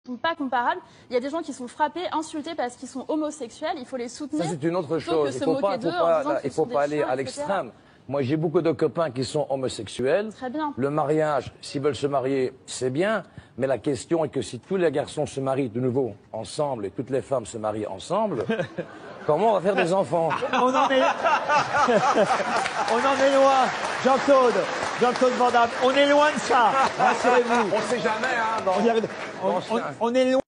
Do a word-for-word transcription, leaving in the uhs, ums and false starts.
pas comparables. Il y a des gens qui sont frappés, insultés parce qu'ils sont homosexuels. Il faut les soutenir. Ça, c'est une autre chose. Il ne faut pas, faut pas, il faut pas aller à l'extrême. Moi, j'ai beaucoup de copains qui sont homosexuels. Très bien. Le mariage, s'ils veulent se marier, c'est bien. Mais la question est que si tous les garçons se marient de nouveau ensemble et toutes les femmes se marient ensemble, comment on va faire des enfants? On en est... on en est loin. Jean-Claude, Jean-Claude Van Damme, on est loin de ça. Rassurez-vous. On ne sait jamais, hein. Dans... On, on, on, on est loin.